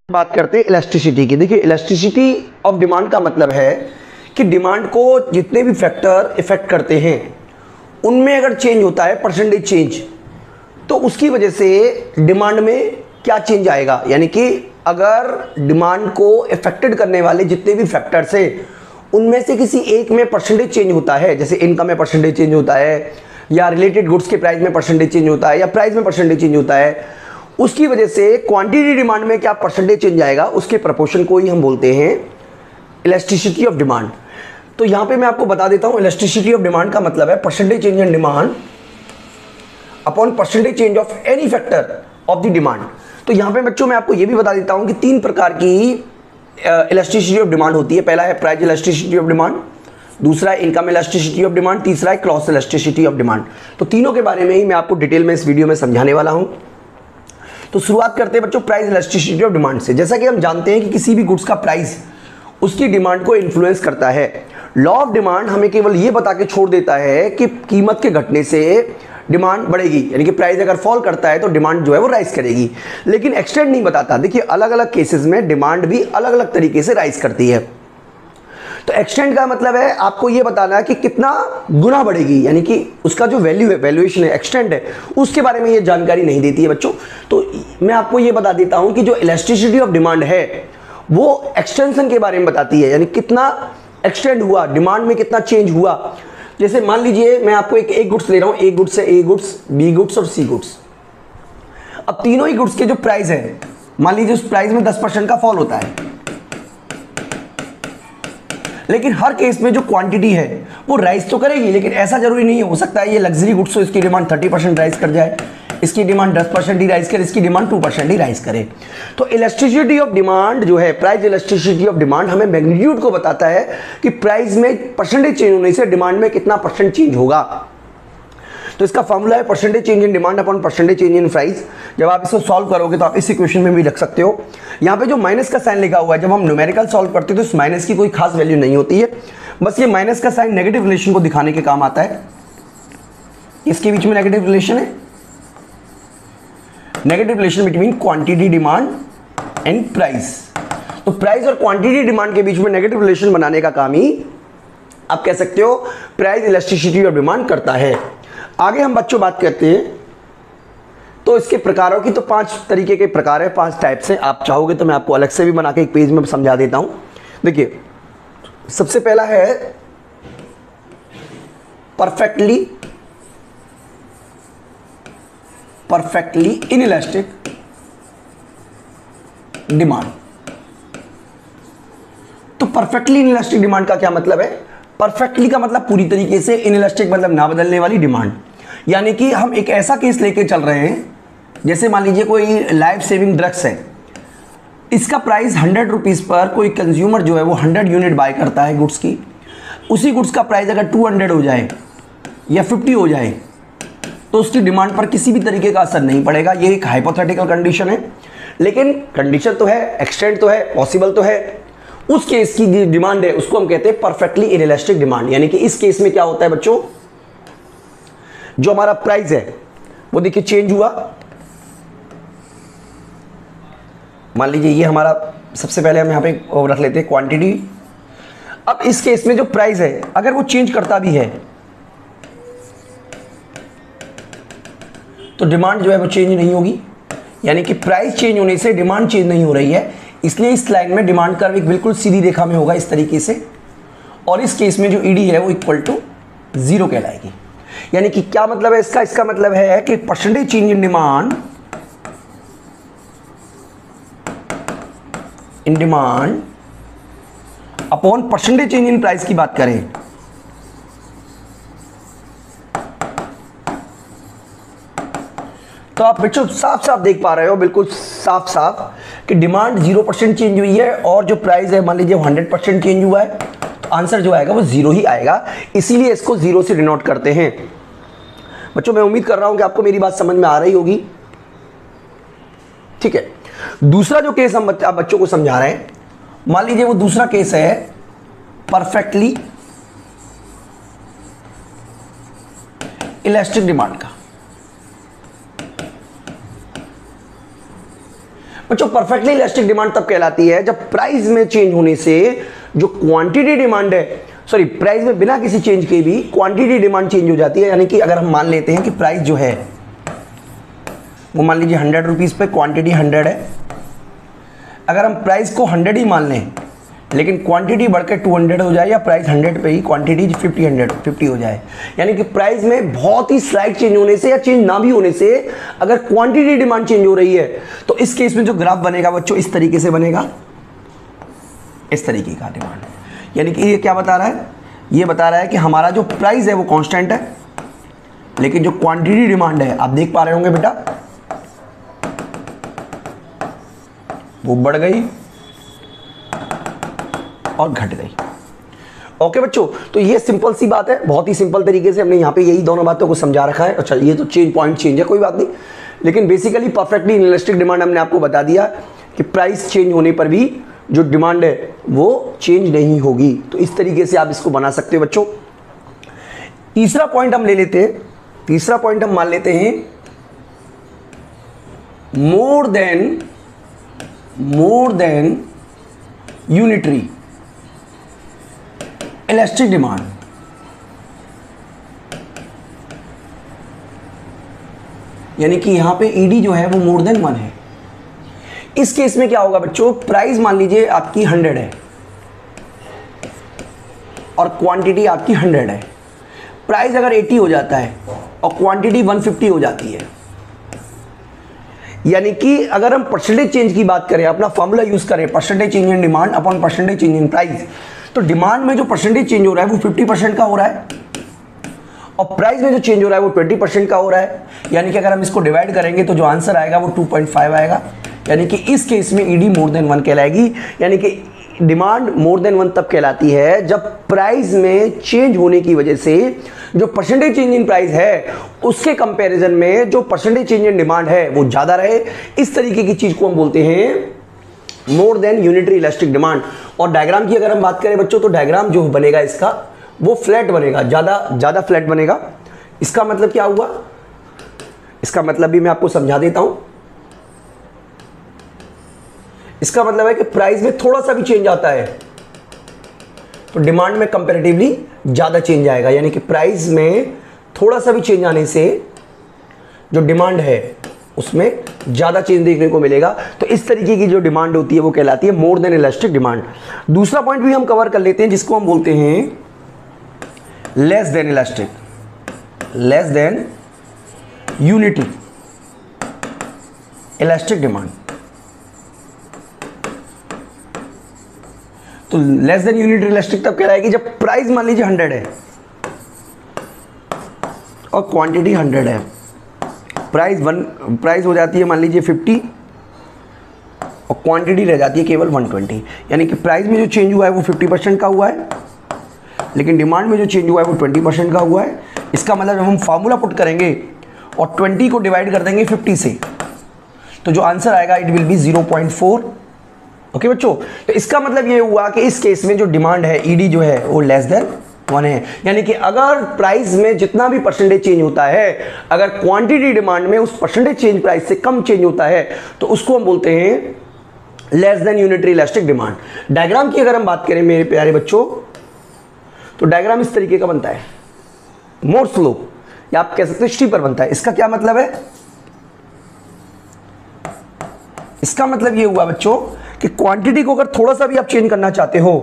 बात करते हैं इलास्टिसिटी की। देखिए, इलास्टिसिटी ऑफ डिमांड का मतलब है कि डिमांड को जितने भी फैक्टर इफेक्ट करते हैं उनमें अगर चेंज होता है परसेंटेज चेंज, तो उसकी वजह से डिमांड में क्या चेंज आएगा। यानी कि अगर डिमांड को इफेक्टेड करने वाले जितने भी फैक्टर्स हैं उनमें से किसी एक में परसेंटेज चेंज होता है, जैसे इनकम में परसेंटेज चेंज होता है, या रिलेटेड गुड्स के प्राइस में परसेंटेज चेंज होता है, या प्राइस में परसेंटेज चेंज होता है, उसकी वजह से क्वांटिटी डिमांड में क्या परसेंटेज चेंज आएगा, उसके प्रोपोर्शन को ही हम बोलते हैं इलास्टिसिटी ऑफ डिमांड। तो यहां पे मैं आपको बता देता हूं, इलास्टिसिटी ऑफ डिमांड का मतलब है percentage change in demand upon percentage change of any factor of the demand. तो यहां पे बच्चों मैं आपको यह भी बता देता हूं कि तीन प्रकार की इलास्टिसिटी ऑफ डिमांड होती है। पहला है प्राइस इलास्टिसिटी ऑफ डिमांड, दूसरा है इनकम इलास्टिसिटी ऑफ डिमांड, तीसरा है क्रॉस इलास्टिसिटी ऑफ डिमांड। तो तीनों के बारे में ही मैं आपको डिटेल में इस वीडियो में समझाने वाला हूं। तो शुरुआत करते हैं बच्चों प्राइस इलास्टिसिटी ऑफ डिमांड से। जैसा कि हम जानते हैं कि किसी भी गुड्स का प्राइस उसकी डिमांड को इन्फ्लुएंस करता है। लॉ ऑफ डिमांड हमें केवल ये बता के छोड़ देता है कि कीमत के घटने से डिमांड बढ़ेगी, यानी कि प्राइस अगर फॉल करता है तो डिमांड जो है वो राइज करेगी, लेकिन एक्सटेंड नहीं बताता। देखिए, अलग अलग केसेस में डिमांड भी अलग अलग तरीके से राइज करती है। तो एक्सटेंड का मतलब है आपको ये बताना है कि कितना गुना बढ़ेगी, यानी कि उसका जो वैल्यू है, वैल्यूएशन है, एक्सटेंड है, उसके बारे में ये जानकारी नहीं देती है बच्चों। तो मैं आपको ये बता देता हूं कि जो इलास्टिसिटी ऑफ डिमांड है वो एक्सटेंशन के बारे में बताती है, यानी कितना एक्सटेंड हुआ, डिमांड में कितना चेंज हुआ। जैसे मान लीजिए मैं आपको एक गुड्स ले रहा हूं, एक गुड्स है ए गुड्स, बी गुड्स और सी गुड्स। अब तीनों ही गुड्स के जो प्राइस है, मान लीजिए उस प्राइस में 10% का फॉल होता है, लेकिन हर केस में जो क्वांटिटी है वो राइज तो करेगी, लेकिन ऐसा जरूरी नहीं है। हो सकता है ये लग्जरी गुड्स हो, इसकी डिमांड 30% राइज कर जाए, इसकी डिमांड 10% ही राइज करे, इसकी डिमांड 2% ही राइज करे। तो इलास्टिसिटी ऑफ डिमांड जो है, प्राइस इलास्टिसिटी ऑफ डिमांड, हमें मैग्नीट्यूड को बताता है कि प्राइस में परसेंटेज चेंज होने से डिमांड में कितना परसेंट चेंज होगा। तो इसका फॉर्मूला है percentage change in demand upon percentage change in price. जब आप इसको सॉल्व करोगे तो आप इस इक्वेशन में भी लिख सकते हो। यहाँ पे जो माइनस का साइन लिखा हुआ है, जब हम न्यूमेरिकल सॉल्व करते हैं तो इस माइनस की कोई खास वैल्यू नहीं होती है, बस ये माइनस का साइन नेगेटिव रिलेशन को दिखाने के काम आता है। इसके बीच में नेगेटिव रिलेशन है, negative relation between quantity demand and price. तो प्राइस और क्वांटिटी डिमांड के बीच में नेगेटिव रिलेशन बनाने का काम ही आप कह सकते हो प्राइस इलास्टिसिटी ऑफ डिमांड करता है। आगे हम बच्चों बात करते हैं तो इसके प्रकारों की। तो 5 तरीके के प्रकार है, 5 टाइप्स हैं। आप चाहोगे तो मैं आपको अलग से भी बना के एक पेज में समझा देता हूं। देखिए, सबसे पहला है परफेक्टली इनइलास्टिक डिमांड। तो परफेक्टली इनइलास्टिक डिमांड का क्या मतलब है? परफेक्टली का मतलब पूरी तरीके से, इनइलास्टिक मतलब ना बदलने वाली डिमांड। यानी कि हम एक ऐसा केस लेके चल रहे हैं, जैसे मान लीजिए कोई लाइफ सेविंग ड्रग्स है, इसका प्राइस 100 रुपीज़ पर कोई कंज्यूमर जो है वो 100 यूनिट बाय करता है गुड्स की। उसी गुड्स का प्राइस अगर 200 हो जाए या 50 हो जाए तो उसकी डिमांड पर किसी भी तरीके का असर नहीं पड़ेगा। ये एक हाइपोथेटिकल कंडीशन है, लेकिन कंडीशन तो है, एक्सटेंड तो है, पॉसिबल तो है। उस केस की डिमांड है उसको हम कहते हैं परफेक्टली इनइलास्टिक डिमांड। यानी कि इस केस में क्या होता है बच्चों, जो हमारा प्राइस है वो देखिए चेंज हुआ। मान लीजिए ये हमारा, सबसे पहले हम यहां पे रख लेते हैं क्वांटिटी। अब इस केस में जो प्राइस है अगर वो चेंज करता भी है तो डिमांड जो है वो चेंज नहीं होगी। यानी कि प्राइस चेंज होने से डिमांड चेंज नहीं हो रही है, इसलिए इस लाइन में डिमांड कर्व एक बिल्कुल सीधी रेखा में होगा इस तरीके से, और इस केस में जो ईडी है वो इक्वल टू 0 कहलाएगी। यानी कि क्या मतलब है इसका? इसका मतलब है कि percentage change in demand upon percentage change in price की बात करें तो आप बच्चों साफ साफ देख पा रहे हो, बिल्कुल साफ साफ, कि डिमांड 0% चेंज हुई है और जो प्राइस है मान लीजिए 100% चेंज हुआ है, तो आंसर जो आएगा वो 0 ही आएगा। इसीलिए इसको 0 से डिनोट करते हैं। बच्चों मैं उम्मीद कर रहा हूं कि आपको मेरी बात समझ में आ रही होगी। ठीक है, दूसरा जो केस हम बच्चों को समझा रहे हैं, मान लीजिए वो दूसरा केस है परफेक्टली इलास्टिक डिमांड का। बच्चों परफेक्टली इलास्टिक डिमांड तब कहलाती है जब प्राइस में चेंज होने से जो क्वांटिटी डिमांड है, सॉरी प्राइस में बिना किसी चेंज के भी क्वांटिटी डिमांड चेंज हो जाती है। यानी कि अगर हम मान लेते हैं कि प्राइस जो है वो मान लीजिए 100 रुपीज़ पे, क्वांटिटी 100 है। अगर हम प्राइस को 100 ही मान लें लेकिन क्वांटिटी बढ़कर 200 हो जाए, या प्राइस 100 पे ही क्वांटिटी 50 हो जाए, यानी कि प्राइस में बहुत ही स्लाइट चेंज होने से या चेंज ना भी होने से अगर क्वांटिटी डिमांड चेंज हो रही है तो इस केस में जो ग्राफ बनेगा बच्चों इस तरीके से बनेगा, इस तरीके का डिमांड। यानी कि ये क्या बता रहा है, ये बता रहा है कि हमारा जो प्राइस है वो कांस्टेंट है लेकिन जो क्वांटिटी डिमांड है आप देख पा रहे होंगे बेटा वो बढ़ गई और घट गई। ओके बच्चों, तो ये सिंपल सी बात है, बहुत ही सिंपल तरीके से हमने यहाँ पे यही दोनों बातों को समझा रखा है। अच्छा ये तो चेंज पॉइंट चेंज है, कोई बात नहीं, लेकिन बेसिकली परफेक्टली इनइलास्टिक डिमांड हमने आपको बता दिया कि प्राइस चेंज होने पर भी जो डिमांड है वो चेंज नहीं होगी। तो इस तरीके से आप इसको बना सकते हो बच्चों। तीसरा पॉइंट हम ले लेते हैं, तीसरा पॉइंट हम मान लेते हैं more than unitary elastic demand. यानी कि यहां पे ईडी जो है वो मोर देन 1 है। इस केस में क्या होगा बच्चों, प्राइस मान लीजिए आपकी 100 है और क्वांटिटी आपकी 100 है। प्राइस अगर 80 हो जाता है और क्वांटिटी 150 हो जाती है, यानी कि अगर हम परसेंटेज चेंज की बात करें, अपना फॉर्मूला यूज करें percentage change in demand upon percentage change in price, तो डिमांड में जो परसेंटेज चेंज हो रहा है वो 50% का हो रहा है और प्राइस में जो चेंज हो रहा है वो 20% का हो रहा है। यानी कि अगर हम इसको डिवाइड करेंगे तो जो आंसर आएगा वो 2.5 आएगा। यानी कि इस केस में ईडी मोर देन 1 कहलाएगी। यानी कि डिमांड मोर देन 1 तब कहलाती है जब प्राइस में चेंज होने की वजह से जो परसेंटेज चेंज इन प्राइस है उसके कंपैरिजन में जो परसेंटेज चेंज इन डिमांड है वो ज्यादा रहे। इस तरीके की चीज को हम बोलते हैं more than unitary elastic demand. और डायग्राम की अगर हम बात करें बच्चों तो डायग्राम जो बनेगा इसका वो फ्लैट बनेगा, ज्यादा फ्लैट बनेगा। इसका मतलब क्या हुआ, इसका मतलब भी मैं आपको समझा देता हूं। इसका मतलब है कि प्राइस में थोड़ा सा भी चेंज आता है तो डिमांड में कंपैरेटिवली ज्यादा चेंज आएगा। यानी कि प्राइस में थोड़ा सा भी चेंज आने से जो डिमांड है उसमें ज्यादा चेंज देखने को मिलेगा। तो इस तरीके की जो डिमांड होती है वो कहलाती है मोर देन इलास्टिक डिमांड। दूसरा पॉइंट भी हम कवर कर लेते हैं जिसको हम बोलते हैं less than elastic, less than unity elastic demand. तो लेस देन यूनिट इलास्टिक तब कहलाएगी जब प्राइस मान लीजिए 100 है और क्वांटिटी 100 है। प्राइस हो जाती है मान लीजिए 50 और क्वांटिटी रह जाती है केवल 120। यानी कि प्राइस में जो चेंज हुआ है वो 50% का हुआ है लेकिन डिमांड में जो चेंज हुआ है वो 20% का हुआ है। इसका मतलब जब हम फार्मूला पुट करेंगे और 20 को डिवाइड कर देंगे 50 से तो जो आंसर आएगा इट विल बी 0.4। ओके बच्चों, तो इसका मतलब ये हुआ कि इस केस में जो डिमांड है ईडी जो है वो लेस देन 1 है। यानी कि अगर प्राइस में जितना भी परसेंटेज चेंज होता है अगर क्वांटिटी डिमांड में उस परसेंटेज चेंज प्राइस से कम चेंज होता है तो उसको हम बोलते हैं less than unitary elastic demand. Diagram की अगर हम बात करें मेरे प्यारे बच्चों तो डायग्राम इस तरीके का बनता है, मोर स्लोप या आप कह सकते हो स्टीपर बनता है। इसका क्या मतलब है, इसका मतलब ये हुआ बच्चों कि क्वांटिटी को अगर थोड़ा सा भी आप चेंज करना चाहते हो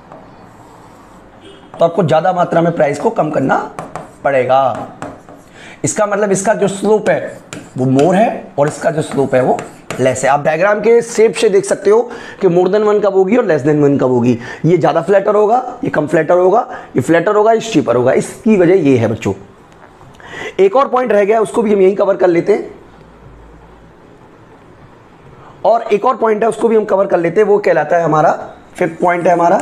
तो आपको ज्यादा मात्रा में प्राइस को कम करना पड़ेगा। इसका मतलब इसका जो स्लोप है वो मोर है और इसका जो स्लोप है वो लेस है। आप डायग्राम के शेप से देख सकते हो कि मोर देन 1 कब होगी और लेस देन 1 कब होगी। ये ज्यादा फ्लैटर होगा, ये कम फ्लैटर होगा, ये फ्लैटर होगा, ये स्टीपर होगा। इसकी वजह ये है बच्चों। एक और पॉइंट रह गया उसको भी हम यही कवर कर लेते हैं और एक और पॉइंट है उसको भी हम कवर कर लेते हैं। वो कहलाता है हमारा फिफ्थ पॉइंट है हमारा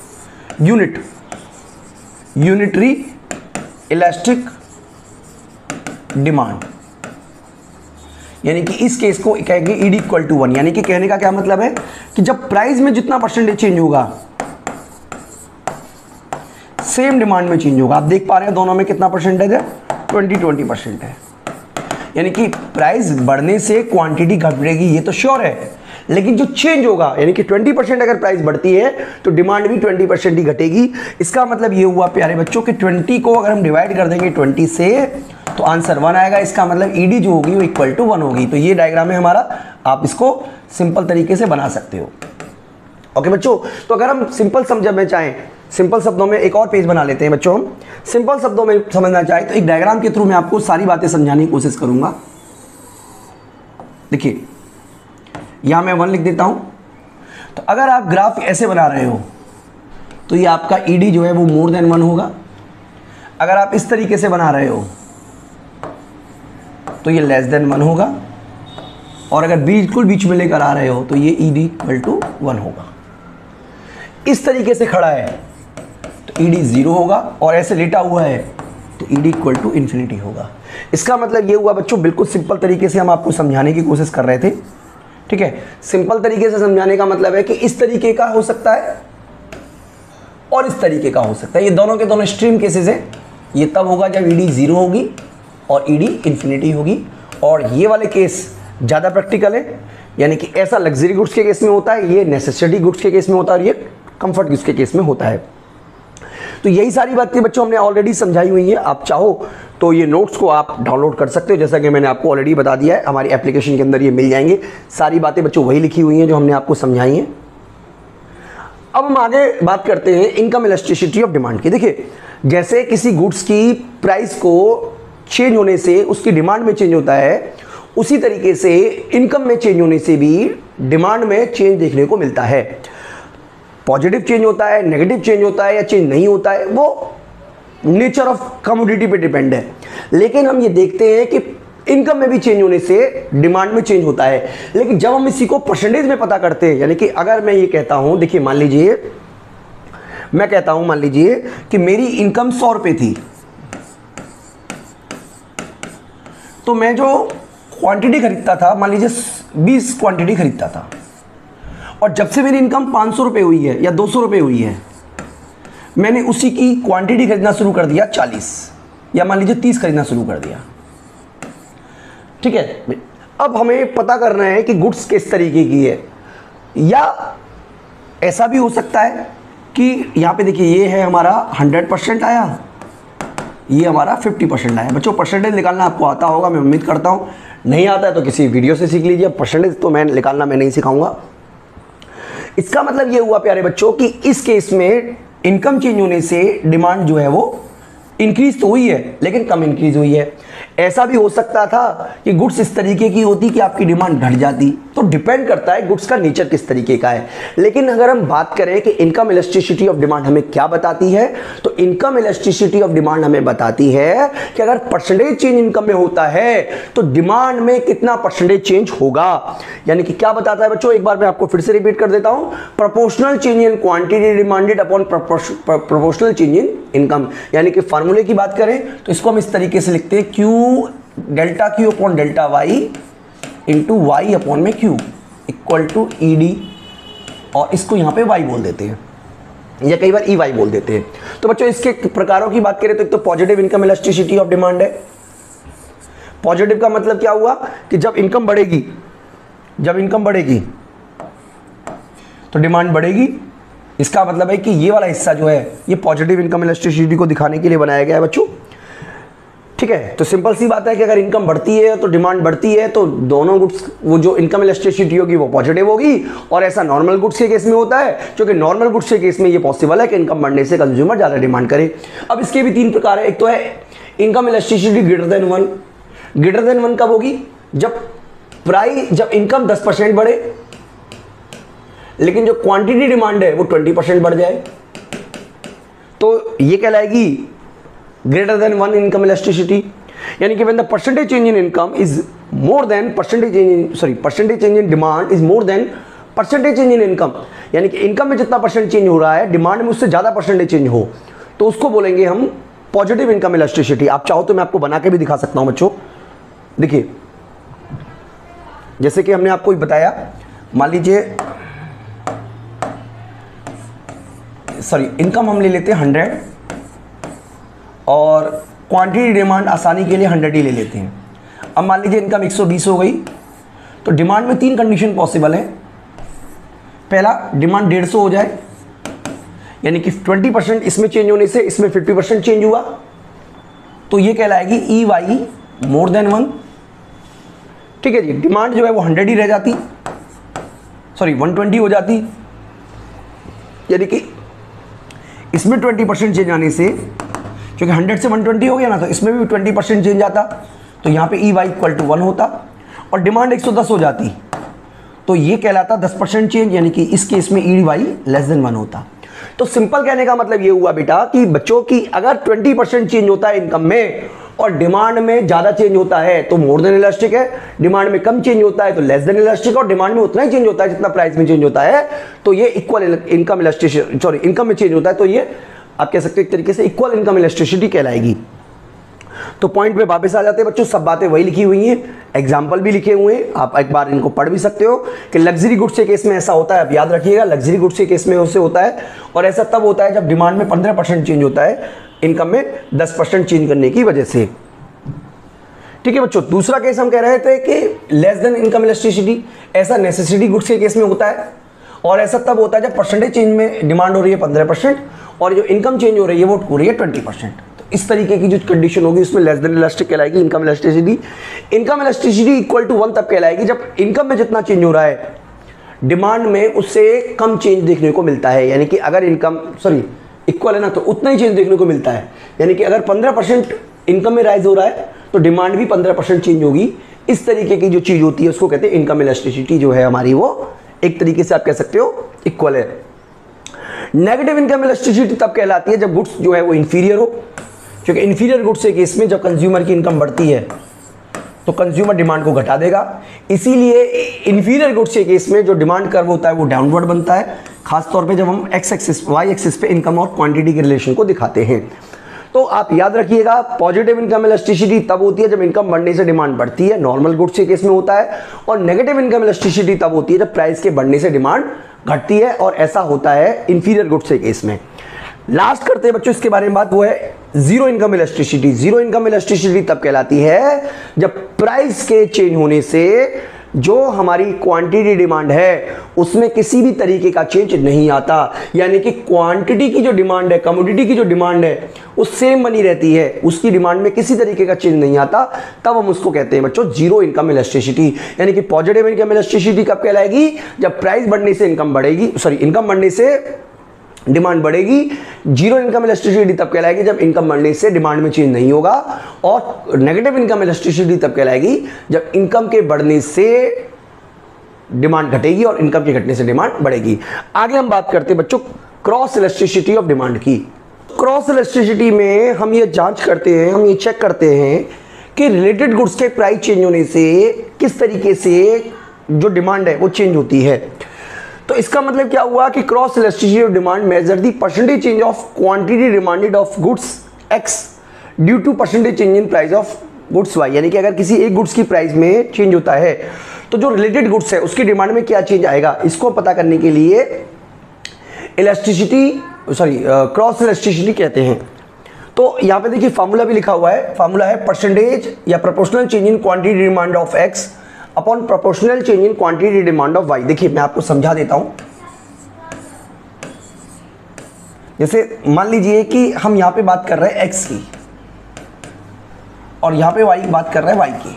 यूनिटरी इलास्टिक डिमांड। यानी कि इस केस को कहेंगे ईडी इक्वल टू 1। यानी कि कहने का क्या मतलब है कि जब प्राइस में जितना परसेंटेज चेंज होगा सेम डिमांड में चेंज होगा। आप देख पा रहे हैं दोनों में कितना परसेंटेज है, 20% है। यानी कि प्राइस बढ़ने से क्वांटिटी घटेगी ये तो श्योर है, लेकिन जो चेंज होगा यानी कि 20% अगर प्राइस बढ़ती है तो डिमांड भी 20% ही घटेगी। इसका मतलब ये हुआ प्यारे बच्चों कि 20 को अगर हम डिवाइड कर देंगे 20 से तो आंसर 1 आएगा। इसका मतलब ईडी जो होगी वो इक्वल टू 1 होगी। तो ये डायग्राम है हमारा, आप इसको सिंपल तरीके से बना सकते हो। ओके बच्चों, तो अगर हम सिंपल समझना चाहें, सिंपल शब्दों में एक और पेज बना लेते हैं बच्चों। हम सिंपल शब्दों में समझना चाहें तो एक डायग्राम के थ्रू मैं आपको सारी बातें समझाने की कोशिश करूंगा। देखिए यहां मैं 1 लिख देता हूं। तो अगर आप ग्राफ ऐसे बना रहे हो तो ये आपका ईडी जो है वो मोर देन 1 होगा। अगर आप इस तरीके से बना रहे हो तो ये लेस देन 1 होगा, और अगर बिल्कुल बीच में लेकर आ रहे हो तो ये ईडी इक्वल टू 1 होगा। इस तरीके से खड़ा है तो ईडी 0 होगा, और ऐसे लेटा हुआ है तो ईडी इक्वल टू इन्फिनिटी होगा। इसका मतलब ये हुआ बच्चों, बिल्कुल सिंपल तरीके से हम आपको समझाने की कोशिश कर रहे थे। ठीक है, सिंपल तरीके से समझाने का मतलब है कि इस तरीके का हो सकता है और इस तरीके का हो सकता है। ये दोनों के दोनों एक्सट्रीम केसेस है। ये तब होगा जब ईडी 0 होगी और ईडी इन्फिनिटी होगी, और ये वाले केस ज़्यादा प्रैक्टिकल है, यानी कि ऐसा लग्जरी गुड्स के केस में होता है, ये नेसेसिटी गुड्स के केस में होता है, और ये कंफर्ट गुड्स के केस में होता है। तो यही सारी बातें बच्चों हमने ऑलरेडी समझाई हुई है। आप चाहो तो ये नोट्स को आप डाउनलोड कर सकते हो, जैसा कि मैंने आपको ऑलरेडी बता दिया है, हमारी एप्लीकेशन के अंदर ये मिल जाएंगे। सारी बातें बच्चों वही लिखी हुई हैं जो हमने आपको समझाई हैं। अब हम आगे बात करते हैं इनकम इलास्टिसिटी ऑफ डिमांड की। देखिए, जैसे किसी गुड्स की प्राइस को चेंज होने से उसकी डिमांड में चेंज होता है, उसी तरीके से इनकम में चेंज होने से भी डिमांड में चेंज देखने को मिलता है। पॉजिटिव चेंज होता है, नेगेटिव चेंज होता है या चेंज नहीं होता है, वो नेचर ऑफ कमोडिटी पे डिपेंड है। लेकिन हम ये देखते हैं कि इनकम में भी चेंज होने से डिमांड में चेंज होता है। लेकिन जब हम इसी को परसेंटेज में पता करते हैं, यानी कि अगर मैं ये कहता हूं, देखिए मान लीजिए मैं कहता हूं, मान लीजिए कि मेरी इनकम 100 रुपये थी, तो मैं जो क्वांटिटी खरीदता था, मान लीजिए 20 क्वांटिटी खरीदता था, और जब से मेरी इनकम 500 रुपये हुई है या 200 रुपये हुई है, मैंने उसी की क्वांटिटी खरीदना शुरू कर दिया 40, या मान लीजिए 30 खरीदना शुरू कर दिया। ठीक है, अब हमें पता करना है कि गुड्स किस तरीके की है। या ऐसा भी हो सकता है कि यहाँ पे देखिए ये है हमारा 100% आया, ये हमारा 50% आया। बच्चों परसेंटेज निकालना आपको आता होगा, मैं उम्मीद करता हूँ। नहीं आता है तो किसी वीडियो से सीख लीजिए। परसेंटेज तो मैं निकालना मैं नहीं सिखाऊंगा। इसका मतलब ये हुआ प्यारे बच्चों कि इस केस में इनकम चेंज होने से डिमांड जो है वो इंक्रीज तो हुई है लेकिन कम इंक्रीज हुई है। ऐसा भी हो सकता था कि गुड्स इस तरीके की होती कि आपकी डिमांड घट जाती। तो डिपेंड करता है गुड्स का नेचर किस तरीके का है। लेकिन अगर हम बात करें कि इनकम इलास्टिसिटी ऑफ डिमांड हमें क्या बताती है, तो इनकम इलास्टिसिटी ऑफ डिमांड हमें बताती है कि अगर परसेंटेज चेंज इनकम में होता है तो डिमांड में कितना परसेंटेज चेंज होगा। यानी कि क्या बताता है बच्चों, एक बार मैं आपको फिर से रिपीट कर देता हूं। Proportional change in quantity demanded upon proportional change in income. यानी कि फार्मूले की बात करें तो इसको हम इस तरीके से लिखते हैं, Q delta Q upon delta Y into Y upon में Q equal to E D, और इसको यहां पे वाई बोल देते हैं या कई बार ई वाई बोल देते हैं। तो बच्चों इसके प्रकारों की बात करें तो एक तो positive income elasticity of demand है। पॉजिटिव का मतलब क्या हुआ कि जब इनकम बढ़ेगी, जब इनकम बढ़ेगी तो डिमांड बढ़ेगी। इसका मतलब है कि ये वाला हिस्सा जो है ये पॉजिटिव इनकम इलास्टिसिटी को दिखाने के लिए बनाया गया है बच्चों। ठीक है, तो सिंपल सी बात है कि अगर इनकम बढ़ती है तो डिमांड बढ़ती है, तो दोनों गुड्स वो जो इनकम इलास्टिसिटी होगी वो पॉजिटिव होगी। और ऐसा नॉर्मल गुड्स के केस में होता है, क्योंकि नॉर्मल गुड्स के केस में ये पॉसिबल है कि इनकम बढ़ने से कंज्यूमर ज़्यादा डिमांड करे। अब इसके भी 3 प्रकार है। एक तो है income elasticity greater than 1। Greater than 1 कब होगी, जब इनकम 10% बढ़े लेकिन जो क्वांटिटी डिमांड है वो 20% बढ़ जाए, तो ये कहलाएगी ग्रेटर देन 1 इनकम इलास्टिसिटी। यानी कि when the percentage change in income is more than percentage change in demand is more than percentage change in income. यानी कि इनकम में जितना परसेंट चेंज हो रहा है, डिमांड में उससे ज़्यादा परसेंटेज चेंज हो, तो उसको बोलेंगे हम पॉजिटिव इनकम इलास्टिसिटी। आप चाहो तो मैं आपको बना के भी दिखा सकता हूं बच्चों। देखिए जैसे कि हमने आपको बताया, मान लीजिए इनकम हम ले लेते हैं 100 और क्वांटिटी डिमांड आसानी के लिए 100 ही ले लेते हैं। अब मान लीजिए इनकम 120 हो गई, तो डिमांड में 3 कंडीशन पॉसिबल है। पहला डिमांड 150 हो जाए, यानी कि 20% इसमें चेंज होने से इसमें 50% चेंज हुआ, तो ये कहलाएगी ई वाई मोर देन 1। ठीक है जी, डिमांड जो है वो 100 ही रह जाती, सॉरी 120 हो जाती, यानी कि इसमें 20% चेंज आने से, क्योंकि 100 से 120 हो गया ना, तो इसमें भी 20% चेंज आता, तो यहाँ पे ई वाई इक्वल टू 1 होता, और डिमांड 110 हो जाती, तो ये कहलाता 10% चेंज, यानी कि इस केस में ई वाई लेस देन 1 होता। तो सिंपल कहने का मतलब ये हुआ बेटा कि बच्चों की अगर 20% चेंज होता है इनकम में और डिमांड में ज़्यादा चेंज होता है तो मोर देन इलास्टिक है, डिमांड में कम चेंज होता है तो लेस देन इलास्टिक, और डिमांड में उतना ही चेंज होता है जितना प्राइस में चेंज होता है, तो ये equal income elasticity, sorry income में चेंज होता है, तो ये आप कह सकते हो एक तरीके से इक्वल इनकम इलास्टिसिटी कहलाएगी। तो पॉइंट पे वापस आ जाते हैं बच्चों, सब बातें वही लिखी हुई हैं, एग्जाम्पल भी लिखे हुए हैं, आप एक बार इनको पढ़ भी सकते हो कि लग्जरी गुड्स के केस में ऐसा होता है, आप याद रखिएगा लग्जरी गुड्स के केस में उससे होता है, और ऐसा तब होता है जब डिमांड में 15% चेंज होता है, इनकम में 10% चेंज करने की वजह से। ठीक है बच्चों, दूसरा केस हम कह रहे थे कि लेस देन इनकम इलास्टिसिटी, ऐसा नेसेसिटी गुड्स के केस में होता है, और ऐसा तब होता है जब परसेंटेज चेंज में डिमांड हो रही है 15% और जो इनकम चेंज हो रही है वो हो रही है 20%। तो इस तरीके की जो कंडीशन होगी उसमें लेस देन इलास्टिक कहलाएगी income elasticity. Income elasticity equal to 1 तब कहलाएगी जब इनकम में जितना चेंज हो रहा है डिमांड में उससे कम चेंज देखने को मिलता है, यानी कि अगर इनकम इक्वल है ना तो उतना ही चेंज देखने को मिलता है, यानी कि अगर 15% इनकम में राइज हो रहा है तो डिमांड भी 15% चेंज होगी। इस तरीके की जो चीज़ होती है उसको कहते हैं इनकम इलास्टिसिटी, जो है हमारी वो एक तरीके से आप कह सकते हो इक्वल है। नेगेटिव इनकम इलास्टिसिटी तब कहलाती है जब गुड्स जो है वो इंफीरियर हो, क्योंकि इंफीरियर गुड्स के केस में जब कंज्यूमर की इनकम बढ़ती है तो कंज्यूमर डिमांड को घटा देगा, इसीलिए इंफीरियर गुड्स के केस में जो डिमांड कर्व होता है वो डाउनवर्ड बनता है, खासतौर पे जब हम एक्स एक्सिस वाई एक्सिस पे इनकम और क्वांटिटी के रिलेशन को दिखाते हैं। तो आप याद रखिएगा पॉजिटिव इनकम इलास्टिसिटी तब होती है जब इनकम बढ़ने से डिमांड बढ़ती है, नॉर्मल गुड्स के केस में होता है, और नेगेटिव इनकम इलास्टिसिटी तब होती है जब प्राइस के बढ़ने से डिमांड घटती है, और ऐसा होता है इंफीरियर गुड्स के केस में। लास्ट करते हैं बच्चों इसके बारे में बात, वो है zero income elasticity. Zero income elasticity तब कहलाती है जब प्राइस के चेंज होने से जो हमारी क्वांटिटी डिमांड है उसमें किसी भी तरीके का चेंज नहीं आता, यानी कि क्वांटिटी की जो डिमांड है, कमोडिटी की जो डिमांड है वो सेम बनी रहती है, उसकी डिमांड में किसी तरीके का चेंज नहीं आता, तब हम उसको कहते हैं बच्चों जीरो इनकम इलास्टिसिटी। यानी कि पॉजिटिव इनकम इलास्टिसिटी कब कहलाएगी, जब प्राइस बढ़ने से इनकम बढ़ेगी, इनकम बढ़ने से डिमांड बढ़ेगी। जीरो इनकम इलास्टिसिटी तब कहलाएगी जब इनकम बढ़ने से डिमांड में चेंज नहीं होगा, और नेगेटिव इनकम इलास्टिसिटी तब कहलाएगी जब इनकम के बढ़ने से डिमांड घटेगी और इनकम के घटने से डिमांड बढ़ेगी। आगे हम बात करते हैं बच्चों क्रॉस इलास्टिसिटी ऑफ डिमांड की। क्रॉस इलास्टिसिटी में हम ये जांच करते हैं, हम ये चेक करते हैं कि रिलेटेड गुड्स के प्राइस चेंज होने से किस तरीके से जो डिमांड है वो चेंज होती है। तो इसका मतलब क्या हुआ कि cross elasticity of demand measure the percentage change of quantity demanded of goods X due to percentage change in price of goods Y. यानी कि अगर किसी एक गुड्स की प्राइस में चेंज होता है तो जो रिलेटेड गुड्स है उसकी डिमांड में क्या चेंज आएगा, इसको पता करने के लिए इलास्टिसिटी क्रॉस इलास्टिसिटी कहते हैं। तो यहाँ पे देखिए फार्मूला भी लिखा हुआ है, फार्मूला है परसेंटेज या proportional change in quantity demand of X upon proportional change in quantity demand of Y. देखिए मैं आपको समझा देता हूं, जैसे मान लीजिए कि हम यहां पे बात कर रहे हैं एक्स की और यहां पे वाई की बात कर रहे हैं वाई की,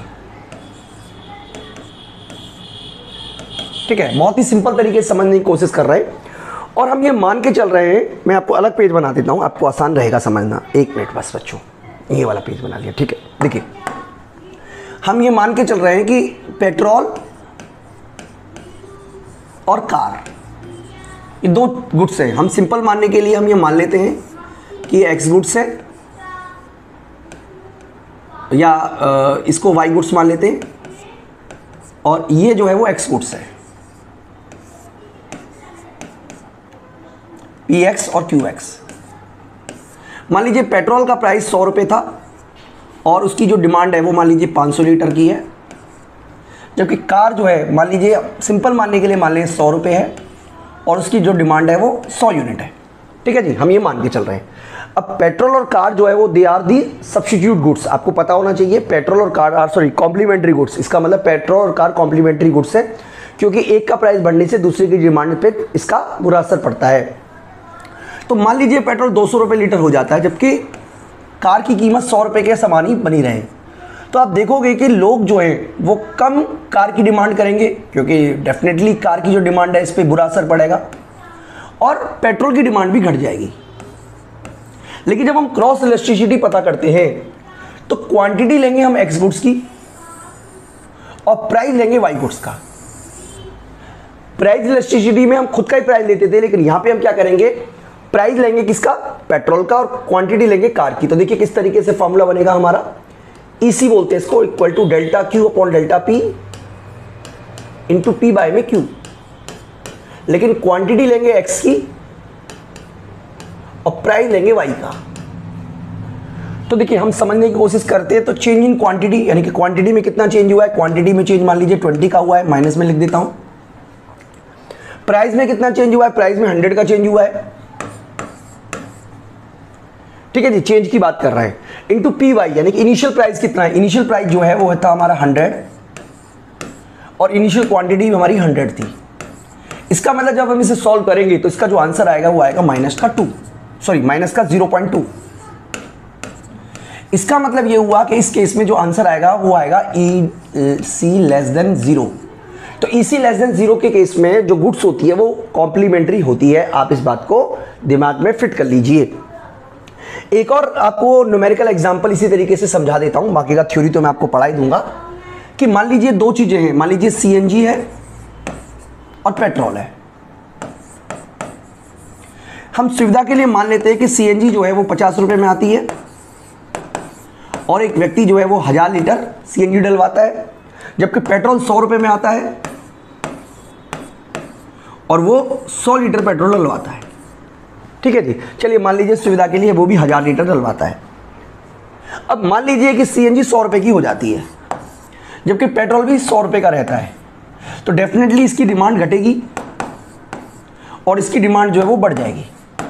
ठीक है, बहुत ही सिंपल तरीके से समझने की कोशिश कर रहे हैं, और हम ये मान के चल रहे हैं, मैं आपको अलग पेज बना देता हूं, आपको आसान रहेगा समझना। एक मिनट बस बच्चों, ये वाला पेज बना लिया, ठीक है। देखिए हम ये मान के चल रहे हैं कि पेट्रोल और कार ये दो गुड्स हैं। हम सिंपल मानने के लिए हम ये मान लेते हैं कि ये एक्स गुड्स है, या इसको वाई गुड्स मान लेते हैं, और ये जो है वो एक्स गुड्स है, पी एक्स और क्यू एक्स। मान लीजिए पेट्रोल का प्राइस 100 रुपये था और उसकी जो डिमांड है वो मान लीजिए 500 लीटर की है, जबकि कार जो है मान लीजिए सिंपल मानने के लिए मान लीजिए 100 रुपये है और उसकी जो डिमांड है वो 100 यूनिट है, ठीक है जी, हम ये मान के चल रहे हैं। अब पेट्रोल और कार जो है वो they are the substitute goods, आपको पता होना चाहिए पेट्रोल और कार आर कॉम्प्लीमेंट्री गुड्स। इसका मतलब पेट्रोल और कार कॉम्प्लीमेंट्री गुड्स है, क्योंकि एक का प्राइस बढ़ने से दूसरे की डिमांड पे इसका बुरा असर पड़ता है। तो मान लीजिए पेट्रोल 200 रुपये लीटर हो जाता है, जबकि कार की कीमत 100 रुपये के समान ही बनी रहे, तो आप देखोगे कि लोग जो हैं वो कम कार की डिमांड करेंगे, क्योंकि डेफिनेटली कार की जो डिमांड है इस पर बुरा असर पड़ेगा, और पेट्रोल की डिमांड भी घट जाएगी। लेकिन जब हम क्रॉस इलास्टिसिटी पता करते हैं तो क्वांटिटी लेंगे हम एक्स गुड्स की और प्राइस लेंगे वाई गुड्स का। प्राइस इलास्टिसिटी में हम खुद का ही प्राइस लेते थे, लेकिन यहां पे हम क्या करेंगे, प्राइस लेंगे किसका, पेट्रोल का, और क्वांटिटी लेंगे कार की। तो देखिए किस तरीके से फॉर्मूला बनेगा हमारा, इसी बोलते हैं इसको, equal to delta Q upon delta P into P by में क्यू। लेकिन क्वांटिटी लेंगे एक्स की और प्राइस लेंगे वाई का। तो देखिए हम समझने की कोशिश करते हैं, तो चेंज इन क्वांटिटी, यानी कि क्वांटिटी में कितना चेंज हुआ है, क्वांटिटी में चेंज मान लीजिए 20 का हुआ है, माइनस में लिख देता हूं। प्राइस में कितना चेंज हुआ है, प्राइस में 100 का चेंज हुआ है, ठीक है जी, चेंज की बात कर रहे हैं, इंटू पी वाई, यानी कि इनिशियल प्राइस कितना है, इनिशियल प्राइस जो है वो था हमारा 100 और इनिशियल क्वांटिटी हमारी 100 थी। इसका मतलब जब हम इसे सॉल्व करेंगे तो इसका जो आंसर आएगा वो आएगा माइनस का 0.2। इसका मतलब ये हुआ कि इस केस में जो आंसर आएगा वो आएगा ई सी लेस देन 0। तो ई सी लेस देन 0 के केस में जो गुड्स होती है वो कॉम्प्लीमेंट्री होती है। आप इस बात को दिमाग में फिट कर लीजिए। एक और आपको न्यूमेरिकल एग्जांपल इसी तरीके से समझा देता हूं, बाकी का थ्योरी तो मैं आपको पढ़ा ही दूंगा। कि मान लीजिए दो चीजें हैं, मान लीजिए सीएनजी है और पेट्रोल है। हम सुविधा के लिए मान लेते हैं कि सीएनजी जो है वो 50 रुपए में आती है और एक व्यक्ति जो है वो 1000 लीटर सीएनजी डलवाता है, जबकि पेट्रोल 100 रुपए में आता है और वो 100 लीटर पेट्रोल डलवाता है। ठीक है जी, चलिए मान लीजिए सुविधा के लिए वो भी 1000 लीटर डलवाता है। अब मान लीजिए कि सीएनजी 100 रुपए की हो जाती है, जबकि पेट्रोल भी 100 रुपए का रहता है, तो डेफिनेटली इसकी डिमांड घटेगी और इसकी डिमांड जो है वो बढ़ जाएगी।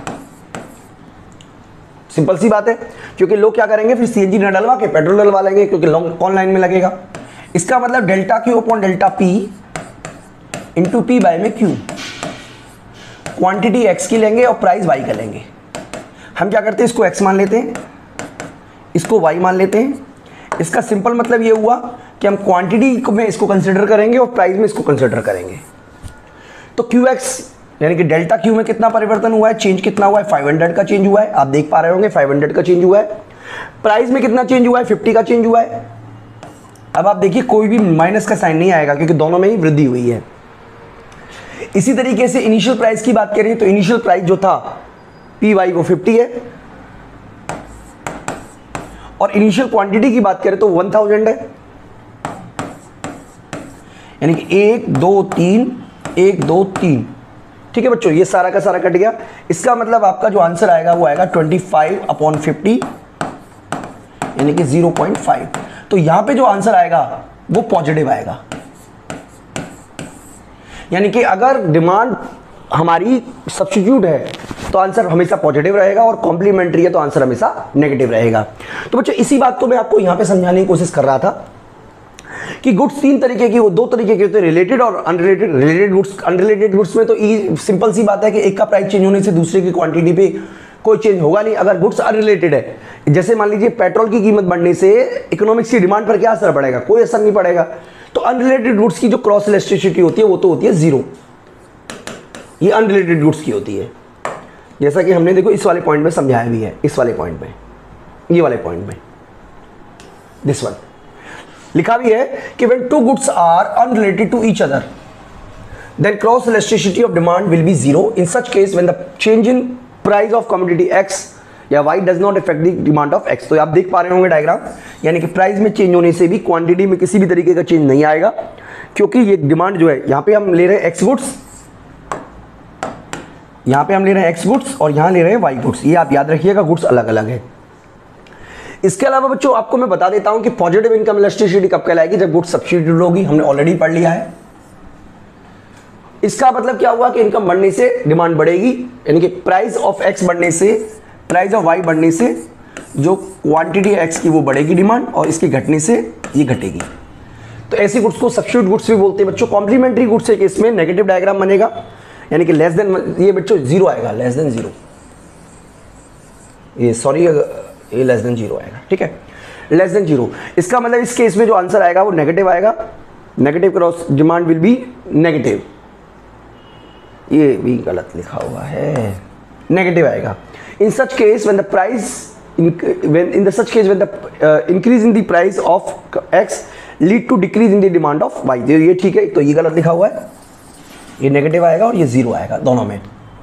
सिंपल सी बात है, क्योंकि लोग क्या करेंगे, फिर सीएनजी न डलवा के पेट्रोल डलवा लेंगे, क्योंकि लॉन्ग कौन लाइन में लगेगा। इसका मतलब delta Q upon delta P into P by में क्यू। क्वांटिटी एक्स की लेंगे और प्राइस वाई का लेंगे। हम क्या करते हैं, इसको एक्स मान लेते हैं, इसको वाई मान लेते हैं। इसका सिंपल मतलब ये हुआ कि हम क्वांटिटी में इसको कंसिडर करेंगे और प्राइस में इसको कंसिडर करेंगे। तो क्यू एक्स यानी कि डेल्टा क्यू में कितना परिवर्तन हुआ है, चेंज कितना हुआ है, 500 का चेंज हुआ है। आप देख पा रहे होंगे 500 का चेंज हुआ है। प्राइस में कितना चेंज हुआ है, 50 का चेंज हुआ है। अब आप देखिए कोई भी माइनस का साइन नहीं आएगा, क्योंकि दोनों में ही वृद्धि हुई है। इसी तरीके से इनिशियल प्राइस की बात करें तो इनिशियल प्राइस जो था पी वाई वो 50 है, और इनिशियल क्वांटिटी की बात करें तो 1000 है, यानी कि 1 2 3 1 2 3। ठीक है बच्चों, ये सारा का सारा कट गया। इसका मतलब आपका जो आंसर आएगा वो आएगा 25/50, यानी कि 0.5। तो यहां पे जो आंसर आएगा वो पॉजिटिव आएगा, यानी कि अगर डिमांड हमारी सब्स्टिट्यूट है तो आंसर हमेशा पॉजिटिव रहेगा, और कॉम्प्लीमेंट्री है तो आंसर हमेशा नेगेटिव रहेगा। तो बच्चों इसी बात को मैं आपको यहां पे समझाने की कोशिश कर रहा था कि गुड्स तीन तरीके की, वो दो तरीके के होते हैं, रिलेटेड और अनरिलेटेड। अनरिलेटेड गुड्स में तो सिंपल सी बात है कि एक का प्राइस चेंज होने से दूसरे की क्वांटिटी पे कोई चेंज होगा नहीं। अगर गुड्स अनरिलेटेड है, जैसे मान लीजिए पेट्रोल की कीमत बढ़ने से इकोनॉमिक्स की डिमांड पर क्या असर पड़ेगा, कोई असर नहीं पड़ेगा। तो अनरिलेटेड गुड्स की जो क्रॉस इलास्टिसिटी होती है वो तो होती है 0, ये अनरिलेटेड गुड्स की होती है। जैसा कि हमने देखो इस वाले पॉइंट में समझाया भी है, इस वाले पॉइंट में, ये वाले पॉइंट में, दिस वन लिखा भी है कि when two goods are unrelated to each other then cross elasticity of demand will be 0 in such case when the change in price of commodity x या y does not affect the demand of x। तो आप देख पा रहे होंगे diagram, यानी कि price में चेंज होने से भी क्वांटिटी में किसी भी तरीके का चेंज नहीं आएगा, क्योंकि ये डिमांड जो है यहाँ पे हम ले रहे हैं x गुड्स, यहाँ पे हम ले रहे हैं x गुड्स और यहाँ ले रहे हैं y गुड्स। ये आप याद रखिएगा, गुड्स अलग अलग है। इसके अलावा बच्चों आपको मैं बता देता हूं कि पॉजिटिव इनकम इलास्टिसिटी कब कहलाएगी, जब गुड्स सब्स्टिट्यूट होगी। हमने ऑलरेडी पढ़ लिया है। इसका मतलब क्या हुआ कि इनकम बढ़ने से डिमांड बढ़ेगी, यानी कि प्राइस ऑफ एक्स बढ़ने से, प्राइस ऑफ वाई बढ़ने से जो क्वांटिटी एक्स की वो बढ़ेगी डिमांड, और इसके घटने से ये घटेगी। तो ऐसी गुड्स को सब्स्टिट्यूट गुड्स भी बोलते हैं बच्चों। कॉम्प्लीमेंट्री गुड्स के केस में नेगेटिव डायग्राम बनेगा, यानी कि लेस देन, ये बच्चों जीरो आएगा, लेस देन जीरो, ये सॉरी ये लेस देन जीरो आएगा, ठीक है, लेस देन जीरो। इसका मतलब इस केस में जो आंसर आएगा वो नेगेटिव आएगा, negative cross demand will be negative, ये भी गलत लिखा हुआ है, नेगेटिव आएगा। In such case when the price in such case when the increase in the price of x lead to decrease in the demand of y, ये ठीक है, तो ये गलत लिखा हुआ है, ये नेगेटिव आएगा और ये जीरो आएगा दोनों में,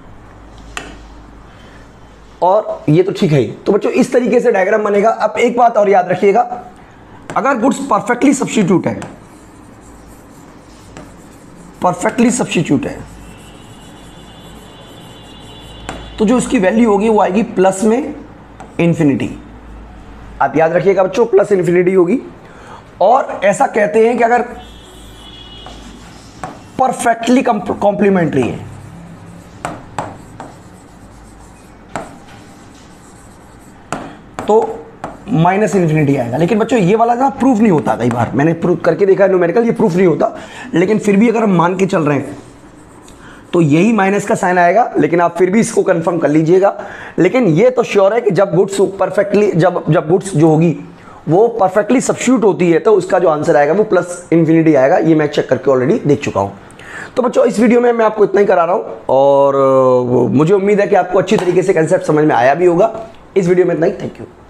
और ये तो ठीक है। तो बच्चों इस तरीके से डायग्राम बनेगा। अब एक बात और याद रखिएगा, अगर गुड्स परफेक्टली सब्स्टिट्यूट है, परफेक्टली सब्स्टिट्यूट है, तो जो उसकी वैल्यू होगी वो आएगी प्लस में इन्फिनिटी। आप याद रखिएगा बच्चों, प्लस इन्फिनिटी होगी। और ऐसा कहते हैं कि अगर परफेक्टली कॉम्प्लीमेंट्री है, तो माइनस इन्फिनिटी आएगा। लेकिन बच्चों ये वाला ना प्रूफ नहीं होता, कई बार मैंने प्रूफ करके देखा न्यूमेरिकल, ये प्रूफ नहीं होता, लेकिन फिर भी अगर हम मान के चल रहे हैं तो यही माइनस का साइन आएगा, लेकिन आप फिर भी इसको कंफर्म कर लीजिएगा। लेकिन ये तो श्योर है कि जब गुड्स परफेक्टली, जब गुड्स जो होगी वो परफेक्टली सब्स्टिट्यूट होती है, तो उसका जो आंसर आएगा वो प्लस इन्फिनिटी आएगा। ये मैं चेक करके ऑलरेडी देख चुका हूँ। तो बच्चों इस वीडियो में मैं आपको इतना ही करा रहा हूँ, और मुझे उम्मीद है कि आपको अच्छी तरीके से कंसेप्ट समझ में आया भी होगा। इस वीडियो में इतना ही, थैंक यू।